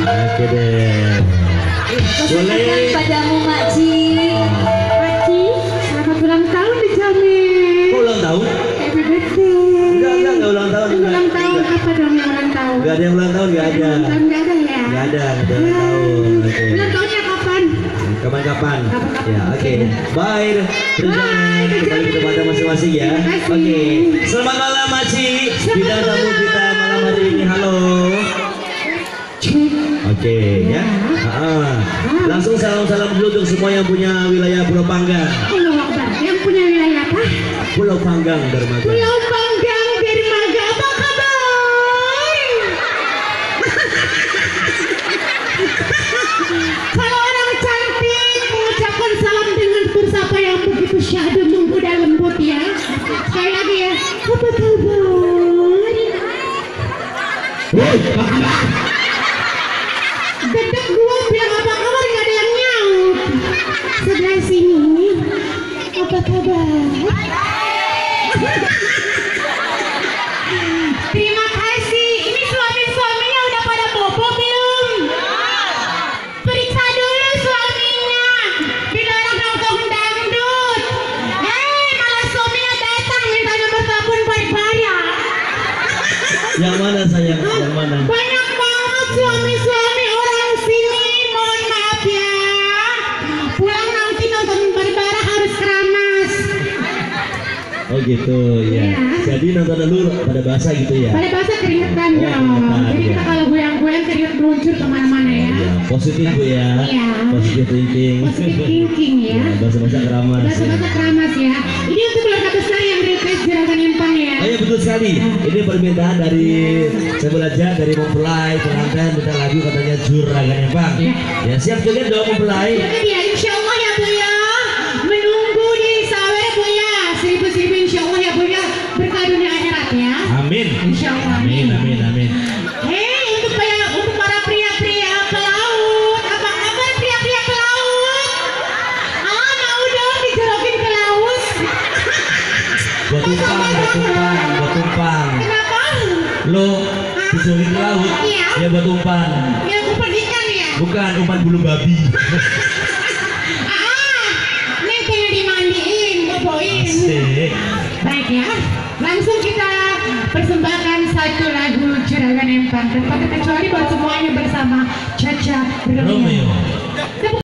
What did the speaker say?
Oke deh. Boleh. Padamu Makci. Makci, selamat ulang tahun dijamin. Kok ulang tahun? Happy birthday. Enggak ulang tahun. Ulang tahun apa dong yang ulang tahun? Enggak ada yang ulang tahun, enggak ada. Ulang tahun nggak ada ya? Enggak ada ulang tahun. Oke. Ulang tahunnya kapan? Kapan-kapan. Kapan-kapan. Ya, oke. Bye. Terus kembali kepada masing-masing ya. Oke. Selamat malam Makci. Bintang tamu kita malam hari ini. Halo. Oke ya. Langsung salam-salam dulu untuk semua yang punya wilayah Pulau Panggang. Pulau Akbar. Yang punya wilayah apa? Pulau Panggang Dermaga. Pulau Panggang Dermaga. Apa kabar? Kalau orang cantik mengucapkan salam dengan bersapa yang begitu syahdu menggoda lembut ya. Sekali lagi ya. Apa kabar? Dedek gua bilang apa kabar nggak ada yang nyaut. Sebelah sini apa kabar? Terima kasih. Ini suami-suaminya udah pada bobo belum? Periksa dulu suaminya. Dilarang nongkrong dangdut. Malah suaminya datang minta nomor telepon Barbara. Yang mana sayang? Yang mana? Banyak banget suami-suami orang sini, mohon maaf ya. Pulang nanti nonton Barbara harus keramas. Oh gitu ya. Jadi nonton dulu pada basah gitu ya. Pada bahasa keringetan Oh, dong. keringetan, Jadi ya. kita kalau goyang-goyang keringet meluncur kemana-mana ya. Ya, positif Bu ya. Iya. Positif thinking. Positive thinking ya. Bahasa-bahasa keramas. Bahasa-bahasa keramas ya. Ini untuk keluarga besar yang request Juragan Empang ya. Oh ya betul sekali. Ini permintaan dari saya belajar dari mempelai pengantin minta lagu katanya Juragan Empang. Ya siap joget dong mempelai. Jadi ya insya Allah ya Bu ya. Menunggu di sawer Bu ya. Seribu-seribu insya Allah ya Bu ya. Berkah dunia akhirat ya. Amin. Insya Allah. Amin amin amin. Hei untuk para pria-pria pelaut. Apa kabar pria-pria pelaut? Mau dong dijorokin ke laut. Buat tumpang. Kenapa? Lo dijolin ke laut. Iya. Ya buat umpan. Ya aku pergikan ya. Bukan umpan bulu babi. Ini pengen dimandiin, boboin. Asik. Baik ya, langsung kita persembahkan satu lagu Juragan Empang. Tanpa terkecuali buat semuanya bersama Caca Romeo. Romeo.